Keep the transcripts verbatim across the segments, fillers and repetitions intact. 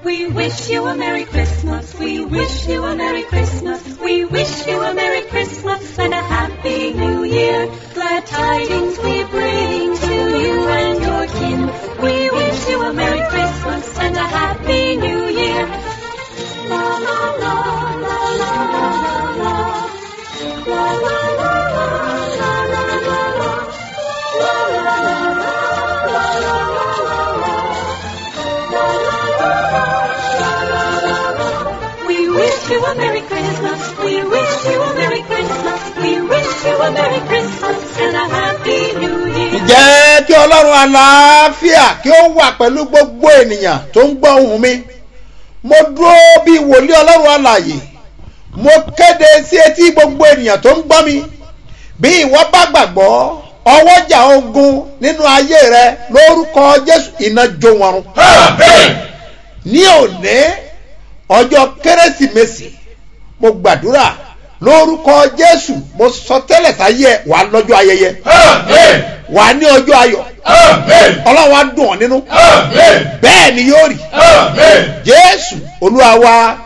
We wish you a Merry Christmas. We wish you a Merry Christmas. We wish you a Merry Christmas and a Happy New Year. Glad tidings we bring to you and your kin. We wish you a Merry Christmas and a Happy New Year. La la la la la la la. La la la la la la la la. La la la la la la la la. We wish you a Merry Christmas. We wish you a Merry Christmas. We wish you a Merry Christmas and a Happy New Year. Ǹjẹ́ kí Ọlọ́run àlàáfíà kí ó wà pẹ̀lú gbogbo ènìyàn tó ń gbọ́ ohùn mi. Mo dúró bí wòlíì Ọlọ́run alààyè. Mo kéde sí etí gbogbo ènìyàn tó ń gbọ́ mi. Bí ìwọ bá gbàgbọ́ ọwọ́jà ogun nínú ayé rẹ lórúkọ Jésù iná jó wọn run. Àmín. Ní òní ọjọ́ Kérésìmesì mo gbàdúrà lórúkọ Jésù mo sọ tẹ́lẹ̀ sáyé wà lọ́jọ́ ayẹyẹ. Àmín. Wà ní ọjọ́ ayọ̀. Àmín. Ọlọ́run á dùn ọ́ nínú. Àmín. Bẹ́ẹ̀ ni yóò rí. Àmín. Jésù Olúwa wa.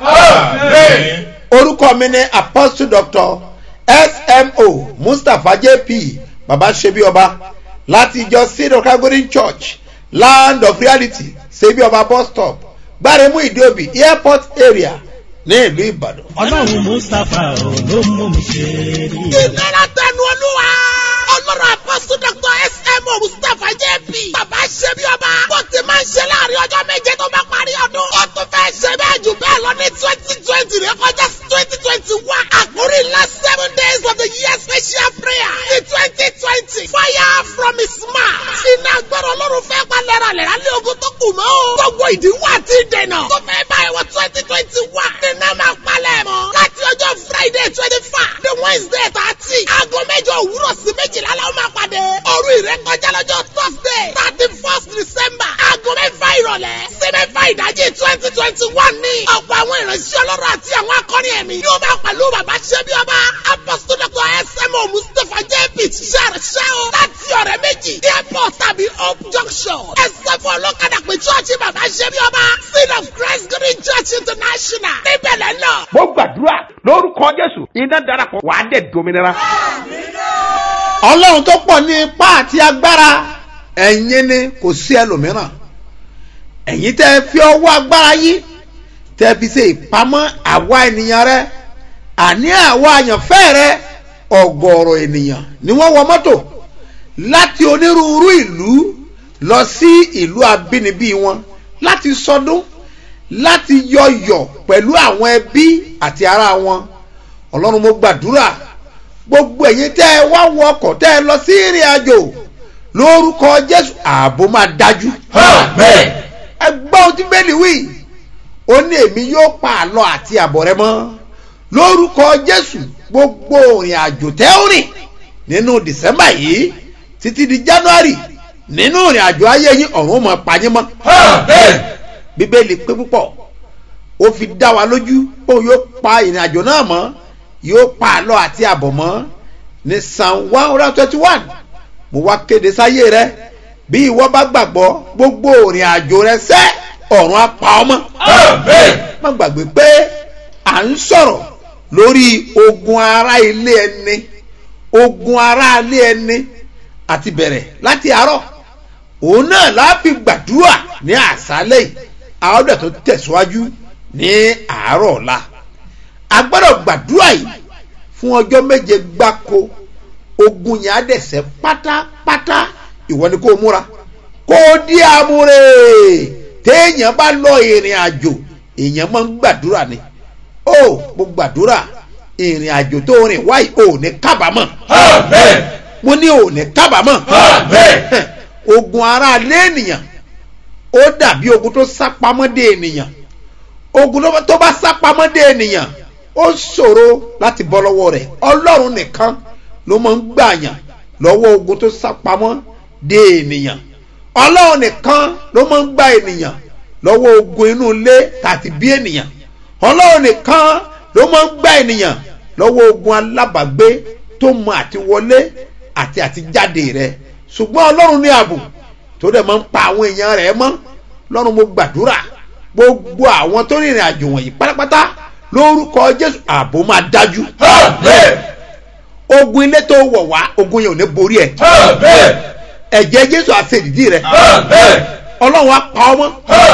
Àmín. Orúkọ mi ni Apostle Doctor S M O Mustapha J P Baba Ṣebí Ọba láti ìjọ Seed of Calvary Church Land of Reality Ṣebí Ọba bus stop Gbáremú Ìdíòbí airport area ní ìlú Ìbàdàn. Ọlọ́run Mustapha ló mú mi ṣe rí. Ìlera tẹnu Olúwa. Ọlọ́run Apostle Doctor S M O Mustapha J P Baba Ṣebí Ọba. Bó ti máa ń ṣe láàrin ọjọ́ méje tó bá parí ọdún. Ó tún fẹ́ ṣe bẹ́ẹ̀ jù bẹ́ẹ̀ lọ ní twenty twenty rẹ̀ kọjá twenty twenty one. Àkórí last seven days of the year special prayer. Ní twenty twenty. Fire from his mouth. Iná agbára Ọlọ́run fẹ́ pa lẹ́ralẹ́ra lé ogun tó kù mọ́. Gbogbo ìdíwọ́ àti ìdènà. Tó fẹ́ báyìí wọ twenty twenty one. Iná máa palẹ̀ mọ́. Láti ọjọ́ Friday twenty five. The Wednesday thirty. Aago mẹ́jọ òwúrọ̀ sí méjìlá la ó máa pàdé. Òru ìrékọjá lọ́jọ́ Thursday thirty first December. Aago mẹ́fà ìrọ̀lẹ́. Sí mẹ́fà ìdájí twenty twenty one ní. Ọ̀pọ̀ àwọn ìránṣẹ́ Ọlọ́run àti àwọn akọrin ẹ̀mí yóò máa pẹ̀lú Baba Ṣebí Ọba. Apostle Doctor S M O Mustapha J P ṣàrẹ̀ṣẹ́ o. Láti ọ̀rẹ́ méjì. Airport tàbí Hope Junction. Ẹsẹ̀ fún ọlọ́kadà pé chọ́ọ̀chì Baba Ṣebí Ọba. Seed of Christ Green Church International. Níbẹ̀ lẹ́ náà. Mo gbàdúrà lórúkọ Jésù iná darapọ̀ wà á dẹ̀ dominira. Ọlọ́run tó pọ̀ ní ipá àti agbára ẹ̀yin ni kò sí ẹlòmíràn. Ẹ̀yin tẹ́ fi ọwọ́ agbára yí tẹ́ fi ṣe ìpamọ́ àwa ènìyàn rẹ àní àwa àyànfẹ́ rẹ ọ̀gọ̀ọ̀rọ̀ ènìyàn ni wọ́n wọ mọ́tò láti onírúurú ìlú lọ sí ìlú abínibí wọn láti sọdún láti yọ̀yọ̀ pẹ̀lú àwọn ẹbí àti ará wọn. Ọlọ́run mo gbàdúrà gbogbo ẹ̀yin tẹ́ ẹ wá wọ ọkọ̀ tẹ́ ẹ lọ sí ìrìn àjò lórúkọ Jésù ààbò máa dájú. Àmín. Ẹ gbọ́ ohun tí Bíbélì wí ó ní èmi yóò pa àlọ àti àbọ̀ rẹ mọ́ lórúkọ Jésù. Gbogbo ìrìn àjò tẹ́ ó rìn nínú December yìí títí di January nínú ìrìn àjò ayé yín ọ̀run máa pa yín mọ́. Àmín. Bíbélì pé púpọ̀ ó fi dá wa lójú pé òun yóò pa ìrìn àjò náà mọ́ yóò pa àlọ àti àbọ̀ mọ́ ní Psalm one hundred twenty one. Mo wá kéde sáyé rẹ bí ìwọ bá gbàgbọ́ gbogbo ìrìn àjò rẹ sẹ́ ọ̀run á pa ọ́ mọ́. Àmín. Má gbàgbé pé à ń sọ̀rọ̀ lórí ogun ará ilé ẹni ogun ará ilé ẹni àti bẹ̀rẹ̀ láti àárọ̀ òun náà la fi gbàdúrà ní àṣálẹ́ yìí àwọn ọ̀dọ́ tó tẹ̀síwájú ní àárọ̀ ọ̀la. A gbọ́dọ̀ gbàdúrà yìí fún ọjọ́ méje gbáko. Ogun yẹn á dẹ̀sẹ̀ pátápátá. Ìwọ ni kó múra kó di àmúre. Téèyàn bá lọ ìrìn àjò èèyàn máa ń gbàdúrà ni. Ó mo gbàdúrà ìrìn àjò tó rìn wáyé ò ní kábàámọ̀. Àmín. Mo ní ò ní kábàámọ̀. Àmín. Ogun ara lé ènìyàn ó dàbí ogun tó sápamọ́ dé ènìyàn. Ogun tó bá sápamọ́ dé ènìyàn ó ṣòro láti bọ́ lọ́wọ́ rẹ̀. Ọlọ́run nìkan ló máa ń gbàyàn lọ́wọ́ ogun tó sápamọ́ dé ènìyàn. Ọlọ́run nìkan ló máa ń gbà ènìyàn lọ́wọ́ ogun inú ilé tàbí bí ènìyàn. Ọlọ́run nìkan ló máa ń gbà ènìyàn lọ́wọ́ ogun alábàgbé tó mọ àti wọlé àti àti jáde rẹ̀. Ṣùgbọ́n Ọlọ́run ní ààbò tó dẹ̀ máa ń pa àwọn èèyàn rẹ̀ mọ́. Ọlọ́run mo gbàdúrà gbogbo àwọn tó rìnrìn àjò wọ̀nyí pátápátá lórúkọ Jésù ààbò máa dájú. ogun ilé tó wọ̀ wá ogun yẹn ò ní borí ẹ̀. ẹ̀jẹ̀ Jésù á ṣe ìdí rẹ̀. Ọlọ́run á pa ọmọ.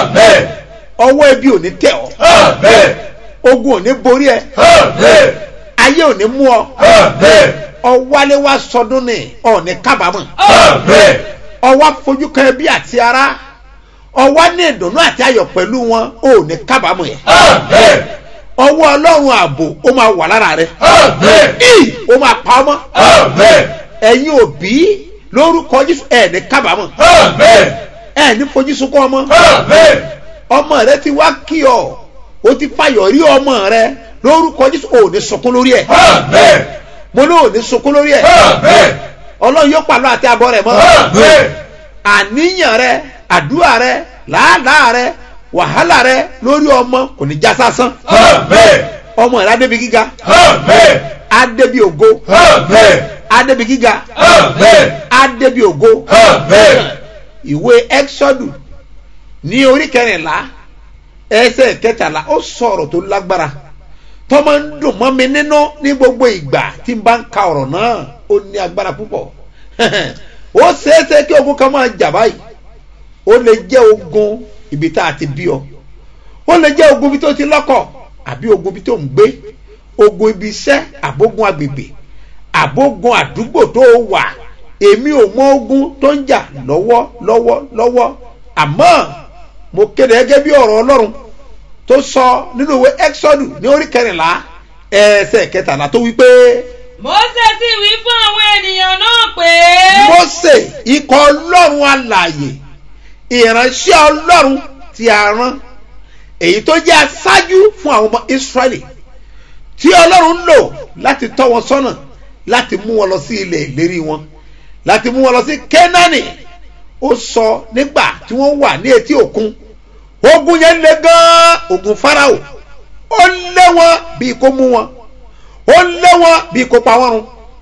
ọwọ́ ebi ò ní tẹ̀ ọ́. ogun ò ní borí ẹ̀. ayé ò ní mú ọ. ọwálé wá sọdún ní ọ̀ ní kábàámọ̀. ọwọ́ fojú kan ẹbí àti ará. ọwọ́ ní ìdùnnú àti ayọ̀ pẹ̀lú wọn ò ní kábàámọ̀ yẹn. ọwọ́ Ọlọ́run ààbò ó máa wà lára rẹ̀. ó máa pa ọmọ. ẹ̀yin òbí lórúkọ Jésù ẹ̀ ní kábàámọ̀. ẹ̀ ní fojú sunkún ọmọ. ọmọ rẹ ti wá kí ọ o ti fàyọ̀ rí ọmọ rẹ lórúkọ Jésù ò ní sunkún lórí ẹ̀. mo ní ò ní sunkún lórí ẹ̀. Ọlọ́run yóò pàlọ́ àti abọ́ rẹ̀ mọ́. àníyàn rẹ àdúrà rẹ làálàá rẹ wàhálà rẹ lórí ọmọ kò ní já sásán. ọmọ rẹ adébi gíga. adébi ògo. adébi gíga. adébi ògo. ìwé Exodus ní orí kẹrìnlá ẹsẹ̀ kẹtàlá ó sọ̀rọ̀ tó lágbára tó máa ń dùn mọ́ mi nínú ní gbogbo ìgbà tí n bá ń ka ọ̀rọ̀ náà ó ní agbára púpọ̀. ó ṣeéṣe kí ogun kan máa jà báyìí. ó lè jẹ́ ogun ibi tá a ti bí ọ. ó lè jẹ́ ogun ibi tó ti lọ́kọ àbí ogun ibi tó ń gbé. ogun ibi iṣẹ́ àbógun agbègbè àbógun àdúgbò tó wà. èmi ò mọ ogun tó ń jà lọ́wọ́ lọ́wọ́ lọ́wọ́ àmọ́ mo kéde gẹ́gẹ́ bí ọ̀rọ̀ Ọlọ́run tó sọ nínú ìwé Exodus ní orí kẹrìnlá ẹsẹ̀ kẹtàlá tó wí pé. Mósè sì wí fún àwọn ènìyàn náà pé. Mósè ikọ̀ Ọlọ́run alààyè ìránṣẹ́ Ọlọ́run tí a rán èyí tó jẹ́ aṣáájú fún àwọn ọmọ Ísírẹ́lì tí Ọlọ́run lò láti tọ́ wọn sọ́nà láti mú wọn lọ sí ilẹ̀ ìlérí wọn láti mú wọn lọ sí Kénáánì. ó sọ nígbà tí wọ́n wà ní etí òkun ogun yẹn le gan ogun Fáráò ó lé wọn bí kò mú wọn ó lé wọn bí kò pa wọn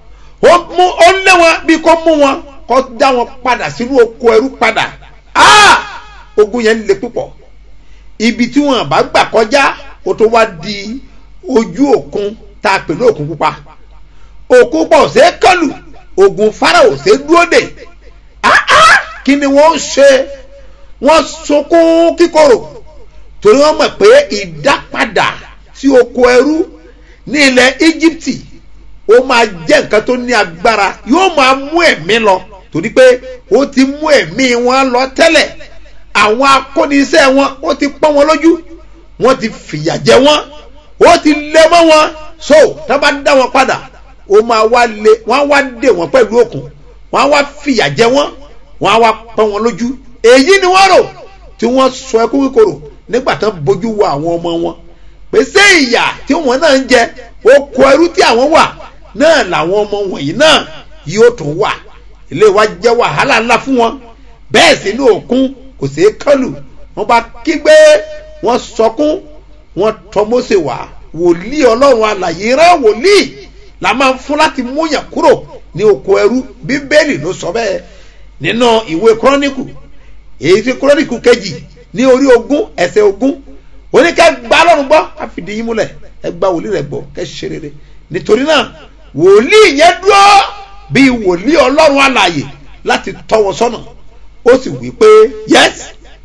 run ó lé wọn bí kò mú wọn kó dá wọn padà sínú oko ẹrú padà. ah ogun yẹn le púpọ̀ ibi tí wọn bá gbà kọjá ó tó wá di ojú òkun tá a pè ní òkun pupa. òkun pupa ò ṣe é kọlù ogun Fáráò ò ṣe é dúró dè. ah ah kí ni wọ́n ṣe wọ́n sunkún kíkorò torí wọ́n mọ̀ pé ìdápadà sí oko ẹrú ní ilẹ̀ Íjíbítì ó máa jẹ́ nǹkan tó ní agbára yóò máa mú ẹ̀mí lọ torí pé ó ti mú ẹ̀mí wọn lọ tẹ́lẹ̀. àwọn akóniṣẹ́ wọn ó ti pọ́n wọn lójú wọ́n ti fìyà jẹ wọ́n ó ti lé mọ́ wọn so tá bá dá wọn padà ó máa wá lé wọ́n á wá dè wọ́n pẹ̀lú òkun wọ́n á wá fìyà jẹ wọ́n wọ́n á wá pọ́n wọn lójú. èyí ni wọ́n rò tí wọ́n sọ ẹkún kíkorò nígbà tán bójú wo àwọn ọmọ wọn pé ṣé ìyà tí wọ́n náà ń jẹ oko ẹrú tí àwọn wà náà làwọn ọmọ wọ̀nyí náà yóò tún wà. ilé wa jẹ́ wàhálà ńlá fún wọn bẹ́ẹ̀ sì ní òkun kò sí kọlù. wọ́n bá kígbe wọ́n sọkún wọ́n tọ̀ Mósè wá wòlíì Ọlọ́run alààyè rán wòlíì la máa ń fún láti múyàn kúrò ní oko ẹrú. Bíbélì ló sọ bẹ́ẹ̀ nínú ìwé Kúrónìkù èyí tí Kúrónìkù kejì ní orí ogún ẹsẹ̀ ogún oníkẹ́ gba Ọlọ́run gbọ́ ká fìdí yín múlẹ̀ ẹ gba wòlíì rẹ̀ gbọ́ kẹ́ ṣe rere. nítorí náà wòlíì yẹn dúró bí wòlíì Ọlọ́run alààyè láti tọ́ wọn sọ́nà. ó sì wí pé yes.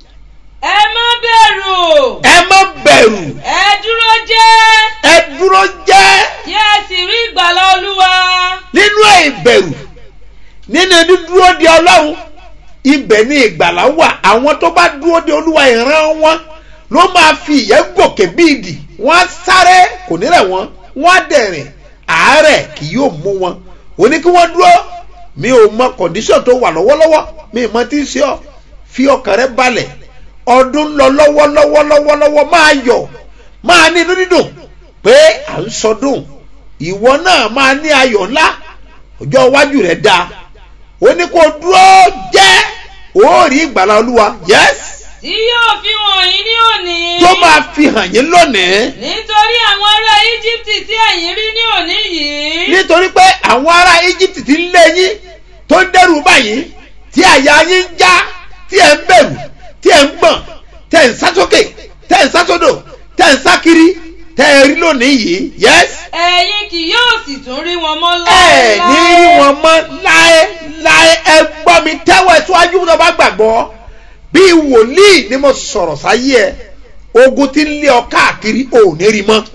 ẹ má bẹ̀rù. ẹ má bẹ̀rù. ẹ dúró jẹ́. ẹ dúró jẹ́. kí ẹ sì rí ìgbàlà Olúwa. nínú ìbẹ̀rù nínú dídúró de Ọlọ́run ibẹ̀ ni ìgbàlà wà. àwọn tó bá dúró de Olúwa ìran wọn ló máa fi ìyẹ́ gòkè bí ìdì. wọ́n á sáré kò ní rẹ̀ wọ́n wọ́n á dẹ̀rìn àárẹ̀ kì yóò mú wọn. ó ní kí wọ́n dúró. mi ò mọ kọ̀ndíṣọ̀n tó wà lọ́wọ́lọ́wọ́ mi ì mọ tí ń ṣe ọ́ fi ọkàn rẹ balẹ̀. ọdún lọ lọ́wọ́lọ́wọ́ lọ́wọ́lọ́wọ́ máa yọ̀ máa ní inú dídùn pé à ń sọdún. ìwọ náà máa ní ayọ̀ ńlá ọjọ́ iwájú rẹ̀ dáa. ó ní kó dúró jẹ́ ó rí ìgbàlà Olúwa yes. tí yóò fi hàn yín ní òní. tó máa fi hàn yín lónìí. nítorí àwọn ará Íjíbítì tí ẹ̀yin rí ní òní yìí. nítorí pé àwọn ará Íjíbítì tí ń lé yín tó ń dẹ́rù báyìí tí àyà yín ń já tí ẹ̀ ń bẹ̀rù tí ẹ̀ ń gbọ̀n tí ẹ̀ ń sá sókè tẹ́ ń sá sódò tẹ́ ń sá kiri tẹ́ ẹ rí lónìí yìí yes. ẹ̀yin kì yóò sì tún rí wọn mọ́ ẹ láéláé. ní rí wọn mọ́ láéláé. ẹ gbọ́ mi tẹ́wọ́ ẹ síwájú tó bá gbàgbọ́ bí wòlíì ni mo sọ̀rọ̀ sáyé ẹ ogun tí ń lé ọ káàkiri ò ní rí mọ́.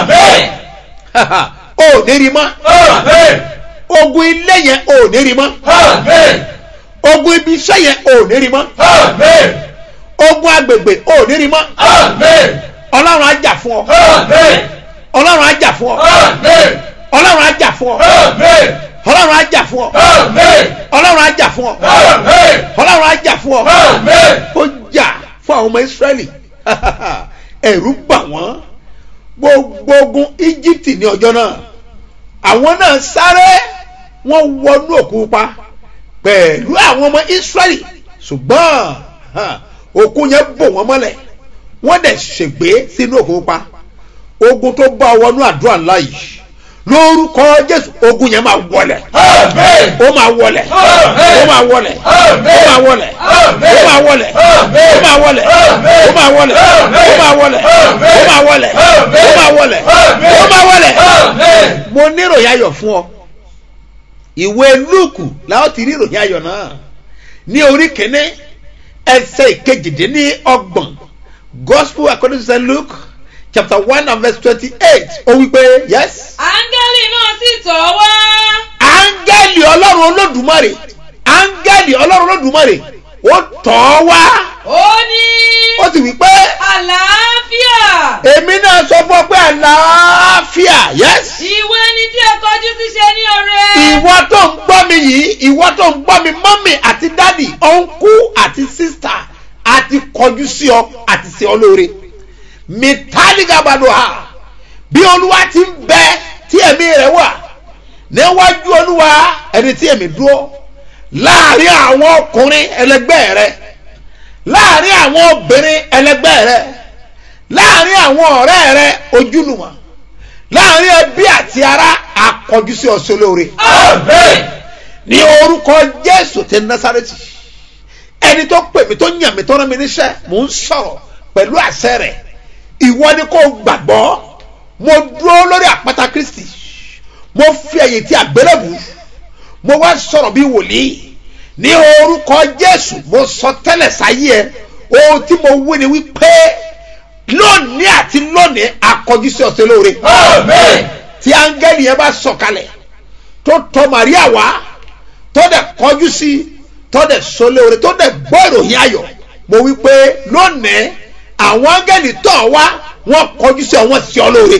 ò ní rí mọ́. ogun ilé yẹn ò ní rí mọ́. ogun ibi iṣẹ́ yẹn ò ní rí mọ́. ogun agbègbè ò ní rí mọ́. ọlọ́run á jà fún ọ. ọlọ́run á jà fún ọ. ọlọ́run á jà fún ọ. ọlọ́run á jà fún ọ. ọlọ́run á jà fún ọ. ọlọ́run á jà fún ọ. ó jà fún àwọn ọmọ Ísírẹ́lì ẹ̀rù bà wọ́n gbogbo ogun Íjíbítì ní ọjọ́ náà àwọn náà sáré wọ́n wọnú òkun pa pẹ̀lú àwọn ọmọ Ísírẹ́lì ṣùgbọ́n òkun yẹn bò wọ́n mọ́lẹ̀ wọ́n dẹ̀ ṣègbé sínú òkun pa ogun tó bá wọnú àdúrà ńlá yìí lórúkọ Jésù ogun yẹn máa wọlẹ̀ ó máa wọlẹ̀ ó máa wọlẹ̀ ó máa wọlẹ̀ ó máa wọlẹ̀ ó máa wọlẹ̀ ó máa wọlẹ̀ ó máa wọlẹ̀ ó máa wọlẹ̀ ó máa wọlẹ̀ ó máa wọlẹ̀. mo ní ìròyìn ayọ̀ fún ọ ìwé Lúùkù làwọn ti rí ìròyìn ayọ̀ náà ní orí kìíní ẹsẹ̀ ìkejìdínlọ́gbọ̀n Gospel according to Saint Luke chapter one and verse twenty-eight ó wí pé yes. áńgẹ́lì náà sì tọ̀ wá. áńgẹ́lì ọlọ́run olódùmarè áńgẹ́lì ọlọ́run olódùmarè ó tọ̀ wá. ó ní. ó sì wí pé. àlàáfíà. èmi náà sọ fún ọ pé àlàáfíà yes. ìwọ ni tí ẹ kọjú sí ṣe ní oore. ìwọ tó ń gbọ́ mi yìí ìwọ tó ń gbọ́ mi mọ́mì àti dádì ọ̀nkú àti sísítà àti kọjú sí ọ àti sí ọ lóore mìtálígàbàdò ha bí olúwa ti ń bẹ tí ẹ̀mí rẹ̀ wà níwájú olúwa ẹni tí ẹ̀mí dúró láàrin àwọn ọkùnrin ẹlẹgbẹ́ rẹ̀ láàrin àwọn obìnrin ẹlẹgbẹ́ rẹ̀ láàrin àwọn ọ̀rẹ́ rẹ̀ ojúlùmọ̀ láàrin ẹbí àti ará akọjú sí ọ lóore. Àmín. ní orúkọ Jésù ti Násárẹ́tì ẹni tó pè mí tó yàn mí tó rán mi níṣẹ́ mò ń sọ̀rọ̀ pẹ̀lú àṣẹ rẹ̀ ìwọ ni kò gbàgbọ́ mo dúró lórí àpáta Kristi mo fi ẹ̀yìn tí àgbélébù mo wá sọ̀rọ̀ bí wòlíì ní orúkọ Jésù mo sọ tẹ́lẹ̀ sáyé ẹ ohun tí mo wí ni wípé lónìí àti lónìí akọjú sí ọ̀sẹ̀ lóore. Àmín. tí áńgẹ́lì yẹn bá sọ̀kalẹ̀ tó tọ̀ Màríà wá tó dẹ̀ kọjú sí tó dẹ̀ sọ lóore tó dẹ̀ gbọ́ ìròyìn ayọ̀ mo wípé lónìí àwọn áńgẹ́lì tọ̀ wá wọ́n kọjú sí ọ wọ́n sí ọ lóore.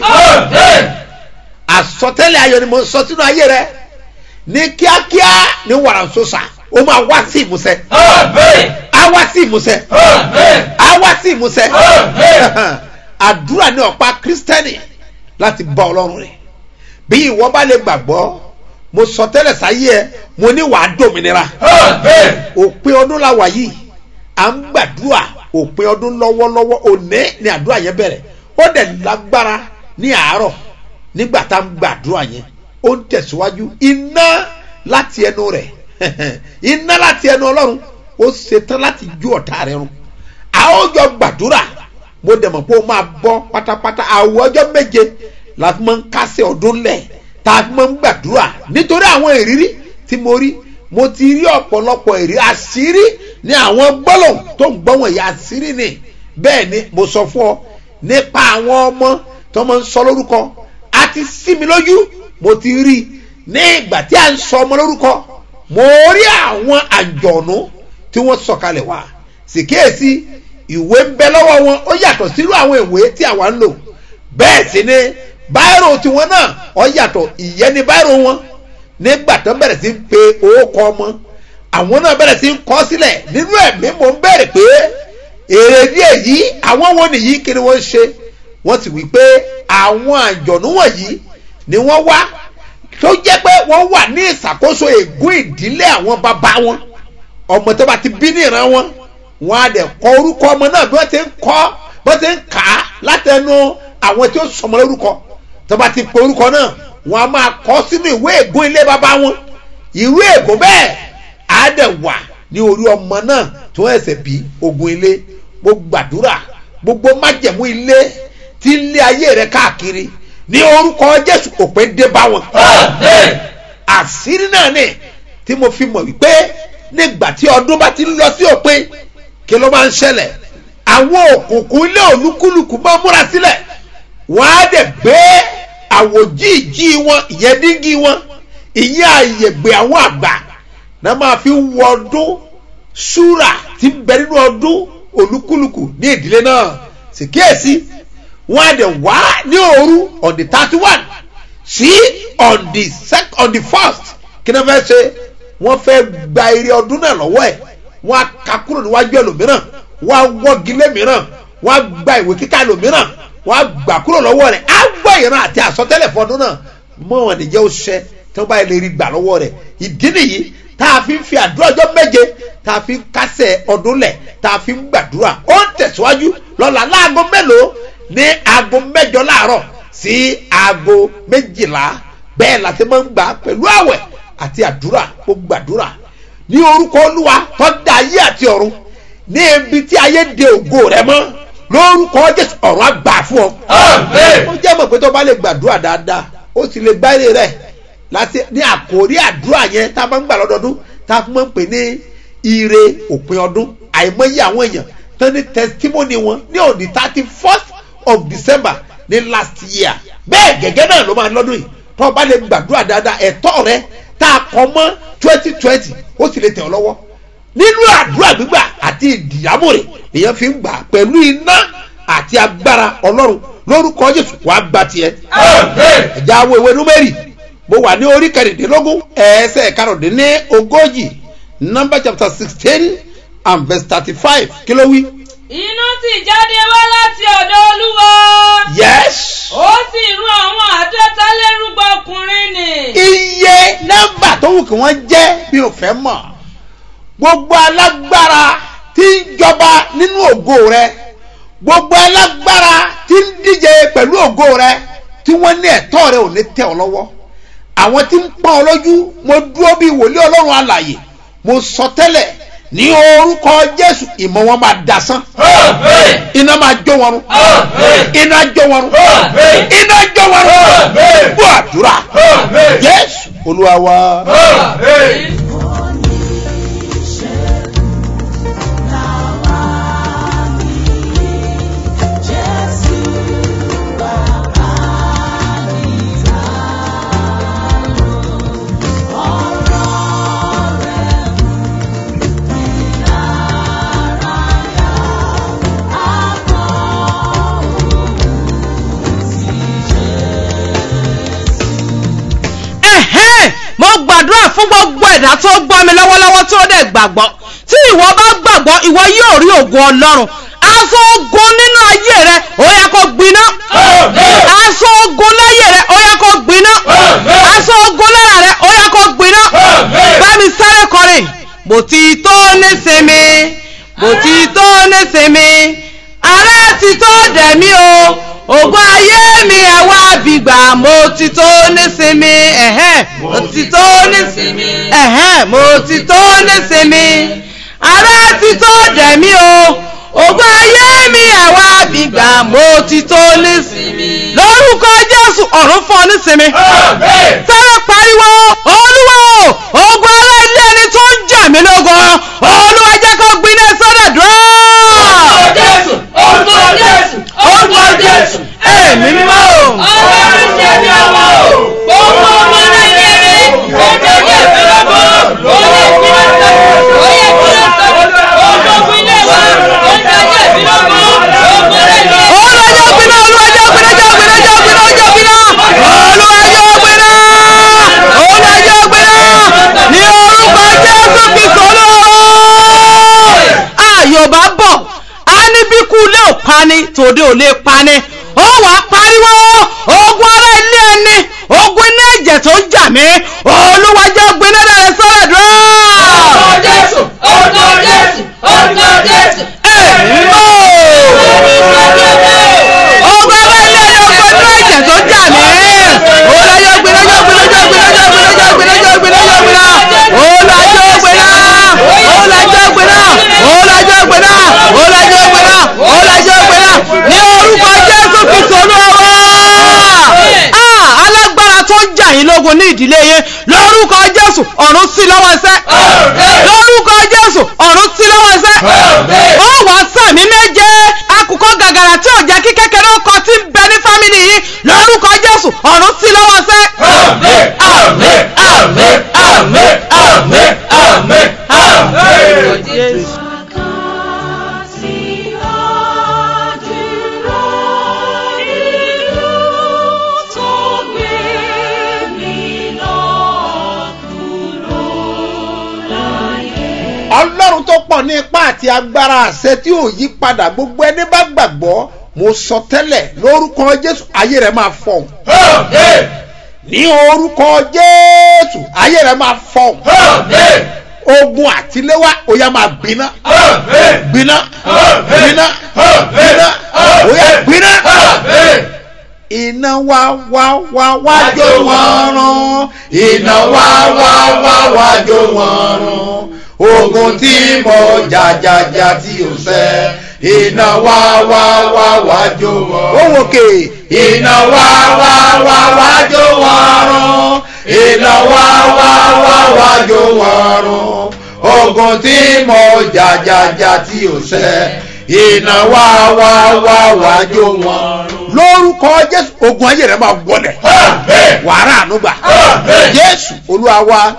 àsọtẹ́lẹ̀ ayọ̀ ni mo sọ sínú ayé rẹ ní kíákíá ní wàràǹsọ̀sà ó máa wá sí ìmúṣẹ. á wá sí ìmúṣẹ. á wá sí ìmúṣẹ. àdúrà ní ọ̀pá kírísítẹ́nì láti bá Ọlọ́run rìn bí ìwọ bá lè gbàgbọ́ mo sọ tẹ́lẹ̀ sáyé ẹ mo ní wàá dòmìnira. òpin ọdún la wà yìí à ń gbàdúrà òpin ọdún lọ́wọ́lọ́wọ́ òní ni àdúrà yẹn bẹ̀rẹ̀ ó dẹ̀ lágbára ní àárọ̀ nígbà tá à ń gbàdúrà yẹn ó ń tẹ̀síwájú iná láti ẹnu rẹ̀ iná láti ẹnu Ọlọ́run ó ṣetán láti ju ọ̀tá rẹ̀ run a ó jọ gbàdúrà mo dẹ̀ mọ̀ pé ó máa bọ́ pátápátá àwọn ọjọ́ méje la fi máa ń kásẹ̀ ọdún lẹ̀ tá a fi máa ń gbàdúrà nítorí àwọn ìrírí tí mo rí mo ti rí ọ̀pọ̀lọpọ̀ èrè àṣírí ní àwọn gbọ́lọ̀ tó ń gbọ́ wọ̀nyí àṣírí ni bẹ́ẹ̀ ni mo sọ fún ọ nípa àwọn ọmọ tó máa ń sọ lórúkọ àti sí mi lójú mo ti rí ní ìgbà tí a ń sọ ọmọ lórúkọ mo rí àwọn àjọ̀nú tí wọ́n sọ̀kalẹ̀ wá sì kíyèsí ìwé ń bẹ lọ́wọ́ wọn ó yàtọ̀ sírú àwọn ìwé tí àwa ń lò bẹ́ẹ̀ sì ni báírò tiwọn náà ó yàtọ̀ ìyẹn ni báírò wọn nígbà tó bẹ̀rẹ̀ sí ń pe orúkọ ọmọ àwọn náà bẹ̀rẹ̀ sí ń kọ sílẹ̀ nínú ẹ̀mí mo ń bẹ̀rẹ̀ pé èrèdí èyí àwọn wo nìyí kí ni wọ́n ṣe wọ́n sì wí pé àwọn àjọ̀nú wọ̀nyí ni wọ́n wá tó jẹ́ pé wọ́n wà ní ìṣàkóso ègún ìdílé àwọn bàbá wọn ọmọ tó bá ti bí ní ìran wọn wọn á dẹ̀ kọ orúkọ ọmọ náà bí wọ́n ti ń kọ wọ́n ti ń kà á látẹnu àwọn tí ó sọmọ lórúkọ tó bá ti pe orúkọ náà wọn a máa kọ sínú ìwé ègún ilé bàbá wọn ìwé ègún bẹ́ẹ̀ á dẹ̀ wà ní orí ọmọ náà tí wọ́n ẹsẹ̀ bí ogun ilé mo gbàdúrà gbogbo májẹ̀mú ilé tí ń lé ayé rẹ káàkiri ní orúkọ Jésù òpin dé bá wọn. àṣírí náà ni tí mo fi mọ̀ wípé nígbà tí ọdún bá ti ń lọ sí òpin kí ló máa ń ṣẹlẹ̀ àwọn òkùnkùn ilé olúkúlùkù máa múra sílẹ̀ wọ́n á dẹ̀ gbé àwòjíìjí wọn ìyẹn díngí wọn ìyẹn àyègbè àwọn àgbà náà máa fi wọ ọdún súrà tí ń bẹ nínú ọdún olúkúlùkù ní ìdílé náà sì kíyèsí wọ́n á dẹ̀ wá ní òru on the thirty one sí on the second on the first kí ni wọ́n fẹ́ ṣe wọ́n fẹ́ gba èrè ọdún náà lọ́wọ́ ẹ̀ wọ́n á ka kúrò níwájú ẹlòmíràn wọ́n á wọ́gi lé mìíràn wọ́n á gba ìwé kíkà ẹlòmíràn wọ́n á gbà kúrò lọ́wọ́ rẹ̀ á gbọ́ ìran àti àsọtẹ́lẹ̀ fọdún náà mọ́ wọn nìjẹ́ ó ṣẹ tí wọ́n bá lè rí gbà lọ́wọ́ rẹ̀ ìdí nìyí tá a fi ń fi àdúrà ọjọ́ méje tá a fi ń kásẹ̀ ọdún lẹ̀ tá a fi ń gbàdúrà ó ń tẹ̀síwájú lọ́la láago mélòó ní aago mẹ́jọ láàárọ̀ sí aago méjìlá bẹ́ẹ̀ la ti máa ń gbà pẹ̀lú àwẹ̀ àti àdúrà ó gbàdúrà ní orúkọ Olúwa tó dá ayé àti ọ̀run ní ibi tí ayé de ògo rẹ̀ mọ́ lórúkọ Jésù ọ̀run á gbà fún ọ. ó jẹ́ mọ̀ pé tó bá lè gbàdúrà dáadáa ó sì lè gbá èrè rẹ̀ láti ní àkórí àdúrà yẹn tá a máa ń gbà lọ́dọọdún tá a máa ń pè ní ire òpin ọdún àìmọye àwọn èèyàn tó ní testimony wọn ní on the thirty first of December ní last year bẹ́ẹ̀ gẹ́gẹ́ náà ló máa ń lọ́dún yìí tó bá lè gbàdúrà dáadáa ẹ̀tọ́ rẹ tá a kọ mọ́ twenty twenty ó sì lè tẹ̀ ọ́ lọ́wọ́ nínú àdúrà gbígbà àti ìdìyàmúrè èèyàn fi ń gbà pẹ̀lú iná àti agbára Ọlọ́run lórúkọ Jésù wàá gba tiẹ̀. ẹ̀já wo ìwé Númérì mo wà ní orí kẹrìndínlógún ẹsẹ̀ karùndínlógójì number chapter sixteen and verse thirty-five kí ló wí. iná sì jáde wá láti ọ̀dọ̀ Olúwa. yes. ó sì rún àwọn àádọ́ta lérúgbà ọkùnrin nì. iye nọ́mbà tó wù kí wọ́n jẹ́ bí o fẹ́ mọ̀ gbogbo alágbára tí ń jọba nínú ògo rẹ gbogbo alágbára tí ń díje pẹ̀lú ògo rẹ tí wọ́n ní ẹ̀tọ́ rẹ ò ní tẹ̀ ọ́ lọ́wọ́ àwọn tí ń pọ́n ọ lójú mo dúró bí wòlíì Ọlọ́run alààyè mo sọ tẹ́lẹ̀ ní orúkọ Jésù ìmọ̀ wọn máa dasán iná máa jó wọn run iná jó wọn run iná jó wọn run gbọ́ àdúrà Jésù Olúwa wa. gbàdúrà fún gbogbo ẹ̀dá tó gbọ́ mi lọ́wọ́lọ́wọ́ tó dẹ̀ gbàgbọ́ tí ìwọ bá gbàgbọ́ ìwọ yóò rí ògo Ọlọ́run aṣọ ogun nínú ayé rẹ ó yá kó gbiná aṣọ ogun láyé rẹ ó yá kó gbiná aṣọ ogun lára rẹ ó yá kó gbiná bá mi sáré kọrin bó ti tó nísinmi bó ti tó nísinmi ara ti tó dẹ̀mí o ògo ayé mi ẹ wá bìgbà mo ti tó nísinmi ẹ̀hẹ́n mo ti tó nísinmi ẹ̀hẹ́n mo ti tó nísinmi ara ti tó dẹ̀mí o ògo ayé mi ẹ wá bìgbà mo ti tó nísinmi lórúkọ Jésù ọ̀run fún ọ nísinmi sáré pariwo Olúwa ògo ará ilé ẹni tó ń jà mí lógun Olúwa jẹ́ kó gbiná sọ́dọ̀ dúró. Orúkọ Jésù orúkọ Jésù orúkọ Jésù ẹ̀mí mímọ́ o. Ọlọ́run ṣe ní ọmọ o. Gbogbo ọmọ láyé rẹ̀ ó tẹ̀lé ẹ̀fẹ́ lọ́gbọ́. Ó lè fi lọ́sọ̀ ó yẹ kí lọ́sọ̀ gbogbo ìpínlẹ̀ wa ó tẹ̀lé ẹ̀fẹ́ lọ́gbọ́. Gbogbo rẹ̀ lè. Olùwàjọ́ gbiná olùwàjọ́ gbiná jọ́ gbiná jọ́ gbiná jọ́ gbiná. Olùwàjọ́ gbiná olùwàjọ́ gbiná ní orúkọ Jésù Kristo Olúwa. Yorùbá bọ̀ á ní bí kú lé ò pani tòde ò lè pani ó wà á pariwo ogun ará ilé ẹni ogun iná ẹ̀jẹ̀ tó ń jà mí Olúwa jẹ́ gbiná dára sọ́rọ̀ dúró. Orúkọ Jésù orúkọ Jésù orúkọ Jésù ẹ̀mí mọ́ ogun ará ilé ẹni ogun iná ẹ̀jẹ̀ tó ń jà mí Olúwa jẹ́ gbiná jẹ́ gbiná jẹ́ gbiná jẹ́ gbiná jẹ́ gbiná jẹ́ gbiná jẹ́ gbiná Olúwa jẹ́ gbiná Olúwa jẹ́ gbiná Olúwa jẹ́ gbiná Olúwa jẹ́ gbiná Olúwa jẹ́ gbiná ìdílé yín lórúkọ Jésù ọ̀run sí lọ́wọ́ iṣẹ́ lórúkọ Jésù ọ̀run sí lọ́wọ́ iṣẹ́ ó wà sàmì méje àkùkọ gàgàrà tí ò jẹ́ kí kékeré ọkọ tí ń bẹ ní fámìlì yìí lórúkọ Jésù ọ̀run sí lọ́wọ́ iṣẹ́. Àmín àmín àmín àmín àmín àmín àmín. Jésù. Ọlọ́run tó pọ̀ ní ipá àti agbára àṣẹ tí ò yí padà gbogbo ẹni bá gbàgbọ́ mo sọ tẹ́lẹ̀ lórúkọ Jésù ayé rẹ̀ máa fọhùn. Ní orúkọ Jésù ayé rẹ̀ máa fọhùn. Ogun àtiléwá ó yá máa gbiná gbiná gbiná gbiná ó yá gbiná. Iná wá wá wá wá jó wọn run, iná wá wá wá wá jó wọn run. Ogun tí mo jàjàjà tí ò ṣẹ, iná wá wá wá wá jó wọn. Ó wòkè. Iná wá wá wá wá jó wọn run, iná wá wá wá wá jó wọn run. Ogun tí mo jàjàjà tí ò ṣẹ, iná wá wá wá wá jó wọn run. Lórúkọ Jésù ogun ayé rẹ máa wọlẹ̀. Wàrà ànúgbà. Jésù Olúwa wa.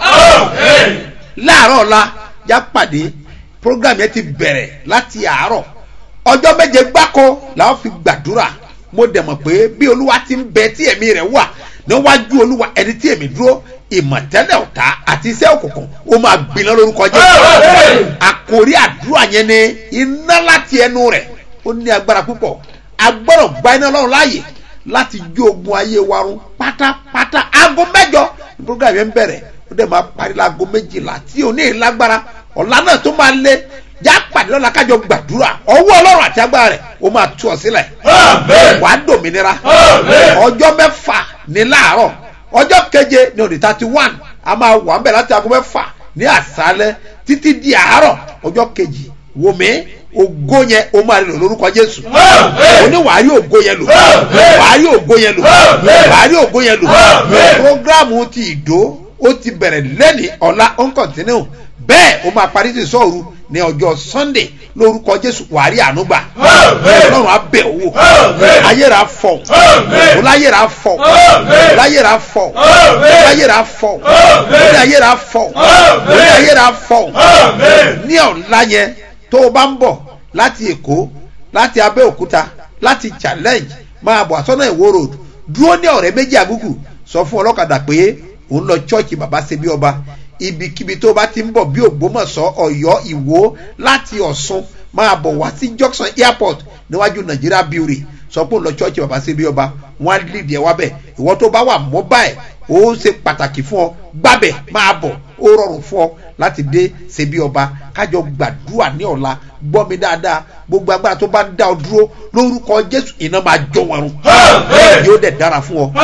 Láàárọ̀ ọ̀la já pàdé program yẹn ti bẹ̀rẹ̀ láti àárọ̀ ọjọ́ méje gbáko làwọn fi gbàdúrà. Mo dẹ̀ mọ̀ pé bí Olúwa ti ń bẹ tí ẹ̀mí rẹ̀ wà níwájú Olúwa ẹni tí èmi dúró ìmọ̀tẹ́lẹ̀ ọ̀tá àti iṣẹ́ òkùnkùn ó máa gbiná lórúkọ Jésù. Àkòrí àdúrà yẹn ni iná láti ẹnu rẹ̀ ó ní agbára púpọ̀. A gbọ́dọ̀ gba iná Ọlọ́run láàyè láti jó ogun ayé wa run pátápátá. Aago mẹ́jọ ní program yẹn ń bẹ̀rẹ̀ ó dẹ̀ máa parí láago méjìlá tí ò ní ìlágbára ọ̀la náà tó máa lé já pàdé lọ́la kájọ gbàdúrà ọwọ́ Ọlọ́run àti agbára rẹ̀ ó máa tú ọ sílẹ̀ wàá dòmìnira. Ọjọ́ mẹ́fà ní láàárọ̀ ọjọ́ keje ní òní thirty one a máa wà ń bẹ̀ láti aago mẹ́fà ní àṣálẹ́ títí di àárọ̀ ọjọ́ kejì wòmí ògo yẹn o máa lò lórúkọ Jésù. O ní wàá rí ògo yẹn lò wàá rí ògo yẹn lò wàá rí ògo yẹn lò. Programu ti ìdó ó ti bẹ̀rẹ̀ lẹ́ni ọ̀la ó ń kọ̀ntínú bẹ́ẹ̀ o máa parí sí sọ́ọ̀rù ní ọjọ́ Sunday lórúkọ Jésù wàá rí ànúgbà. Ọlọ́run á bẹ̀ owó ayéra fọ̀ ọláyéra fọ̀ ọláyéra fọ̀ ọláyéra fọ̀ ọláyéra fọ̀ ọláyéra fọ̀ ní ọ̀la yẹn tó o bá ń bọ̀ láti Èkó láti Abẹ́òkúta láti Challenge máa bọ̀ àsọ́nà Ìwó road dúró ní ọ̀rẹ́ méjì àgùgù sọ fún ọlọ́kadà pé òun lọ chọ́ọ̀chì bàbá ṣe bí ọba ibikíbi tó bá ti ń bọ̀ bí Ògbómọ̀ṣọ́ Ọ̀yọ́ Ìwó láti Ọ̀ṣun máa bọ̀ wá sí Junction airport níwájú Nigeria Brewery sọ pé òun lọ chọ́ọ̀chì bàbá ṣe bí ọba wọn á lè díẹ̀ wá bẹ̀ ìwọ tó bá wà mobile ó ṣe pàtàkì fún ọ gbàbẹ̀ máa bọ̀ ó rọrùn fún ọ láti dé ṣe bí ọba kájọ gbàdúrà ní ọ̀la gbọ́ mi dáadáa gbogbo agbára tó bá ń dá ọ dúró lórúkọ Jésù iná máa jó wọn run yóò dẹ̀ dára fún ọ.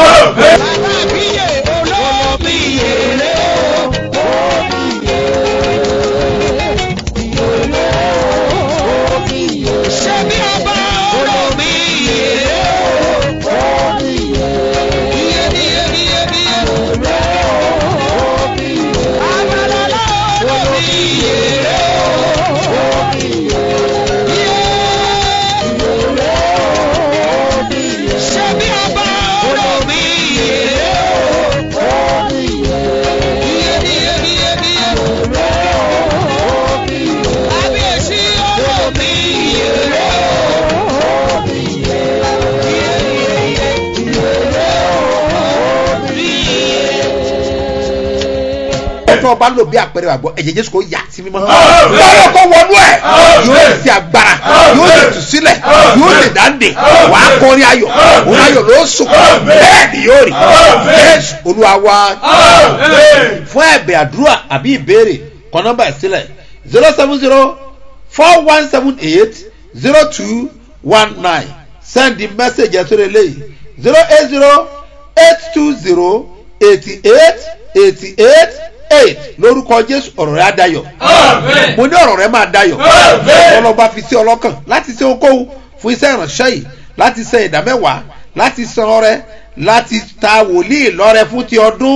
tó o bá lò bí àpẹẹrẹ àgbọ̀ ẹ̀jẹ̀ Jésù kò yà sí mímọ́ lọ́wọ́ kó wọnú ẹ̀ yóò ṣe agbára yóò ṣe tù sílẹ̀ yóò ṣe dáńdè wà á kọrin ayọ̀ òun ayọ̀ ló sùn bẹ́ẹ̀ ni yóò rí Jésù Olúwa wa. Fún ẹ̀bẹ̀ àdúrà àbí ìbéèrè kọ nọ́mbà sílẹ̀ zero seven zero four one seven eight zero two one nine send the message ẹ̀ sórí eléyìí zero eight zero eight two zero eighty eight eighty eight eight lórúkọ Jésù ọ̀rọ̀ rẹ̀ á dayọ̀ mo ní ọ̀rọ̀ rẹ̀ máa dayọ̀ ọlọ́ba fi sí ọlọ́kàn láti ṣe ohunkóhun fún iṣẹ́ ìránṣẹ́ yìí láti ṣe ìdámẹ́wàá láti san ọrẹ láti ta wòlíì lọ́rẹ fún ti ọdún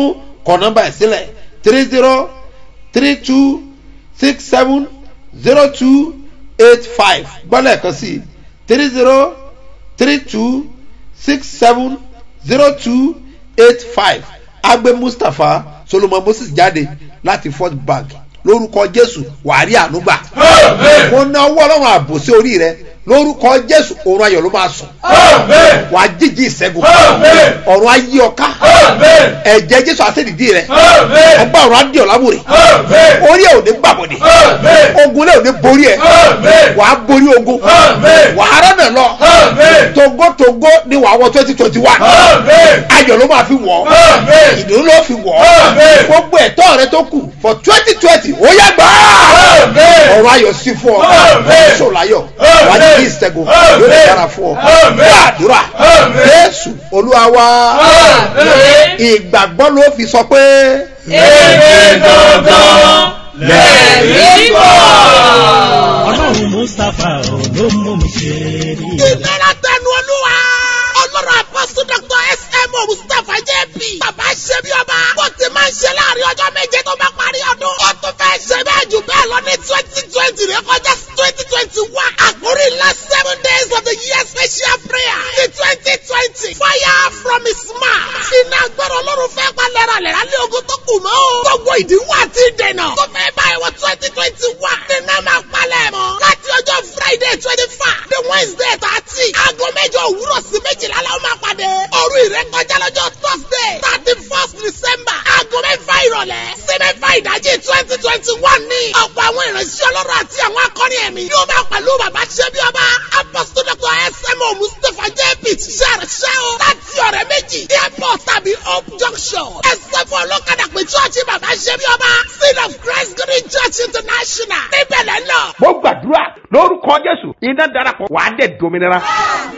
kọ nọ́mbà ẹ̀ sílẹ̀ three zero three two six seven zero two eight five gbọ́dọ̀ ẹ̀kan sí three zero three two six seven zero two eight five agbe Mustapha Solomon Moses jáde láti First Bank lórúkọ Jésù wàárí ànúgbà mo ná ọwọ́ Ọlọ́run ààbò sí orí rẹ lórúkọ Jésù òun ayọ̀ ló máa sùn wàá jíjí ìṣẹ́gun ọ̀run ayé ọ̀ká ẹ̀jẹ̀ Jésù àṣẹ́dìdì rẹ ọgbà ọ̀run adé ọ̀làbòrè orí ẹ̀ ò ní gbàbọ̀dé ogun lẹ́ ò ní borí ẹ̀ wàá borí ogun wàá rẹ́nà lọ togotogo ni wàá wọ twenty twenty one ayọ̀ ló máa fi wọ̀ ìdùnnú ló fi wọ̀ gbogbo ẹ̀tọ́ rẹ tó kù for twenty twenty ó yá gbà ọ̀run ayọ̀ sí fún ọ ṣòláyọ̀ wàá jí ìṣẹ́gun yóò lè dára fún ọ gbàdúrà Jésù Olúwa wa ìgbàgbọ́ ló fi sọ pé èmi gangan lẹ́rìí bọ̀. Ọlọ́run Mustapha ló mú mi ṣe rí. ìlera tẹnu Olúwa ọlọ́run apọ́sù Doctor S M O Mustapha J P bàbá ṣe bí ọba bó ti máa ń ṣe láàrin ọjọ́ méje tó bá parí ọdún ó tún fẹ́ ṣe bẹ́ẹ̀ jù bẹ́ẹ̀ lọ ní twenty twenty rẹ kọjá twenty twenty one àkórí last seven days of the year special prayer ní twenty twenty fire from his mouth iná agbára ọlọ́run fẹ́ pa lẹ́ra lẹ́ra lé ogun tó kù mọ́ o gbogbo ìdíwọ́ àti ìdènà tó fẹ́ báyìí wọ twenty twenty one nínú máa palẹ̀ mọ́ láti ọjọ́ Friday twenty five the Wednesday thirty aago mẹ́jọ òwúrọ̀ sí méjìlá la ó máa pàdé òru ìrékọjá lọ́jọ́ Thursday thirty first December aago mẹ́fà ìrọ̀lẹ́ sí mẹ́fà ìdájí twenty twenty one ní ọ̀pọ̀ àwọn ìránṣẹ́ ọlọ́run àti àwọn akọrin ẹ̀mí yóò máa pẹ̀lú bàbá ṣẹ́bí ọba Apostle Doctor S M O Mustapha J P ṣàrẹ̀ṣẹ́ o láti ọ̀rẹ́ méjì airport tàbí Hope Junction ẹ̀sẹ̀ fún ọlọ́kadà pé chọ́ọ̀chì bàbá ṣẹ́bí ọba Seed of Christ Green Church International níbẹ̀ lẹ́ lọ. mo gbàdúrà lórúkọ Jésù iná darapọ̀ wàá dẹ̀ dominira